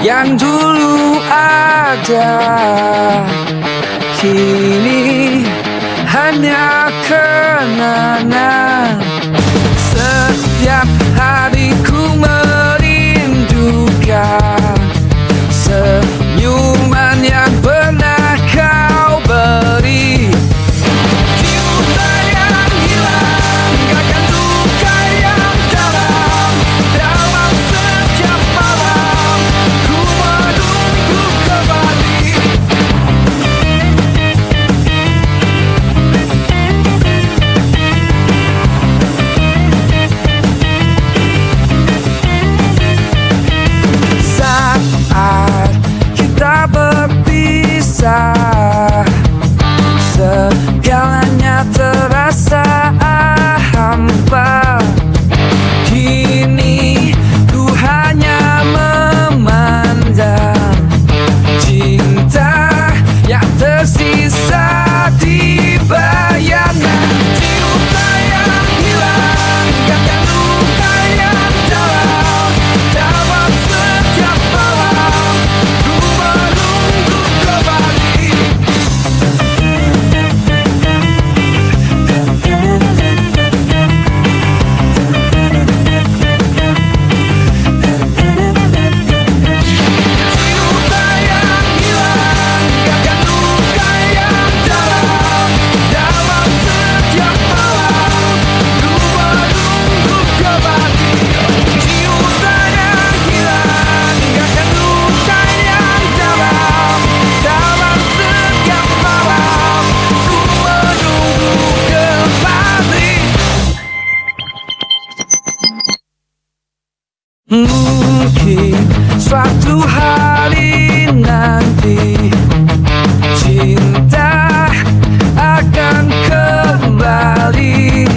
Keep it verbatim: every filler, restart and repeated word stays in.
yang dulu ada, kini hanya kenangan. Setiap hari ku merindukan senyuman yang pernah kau beri. Cinta yang hilang, gakkan luka yang dalam. Dalam setiap malam ku menunggu kembali. Saat kita berpisah, segalanya terasa hampa. Kini ku hanya memandang cinta yang tersisa di bayangan. Cinta yang hilang, gakkan luka yang dalam. Dalam setiap malam ku menunggu kembali. Cinta yang hilang, gakkan luka yang dalam. Dalam setiap malam ku menunggu kembali. Cinta yang hilang, gakkan luka yang dalam. Dalam setiap malam ku menunggu kembali. Mungkin suatu hari nanti cinta akan kembali.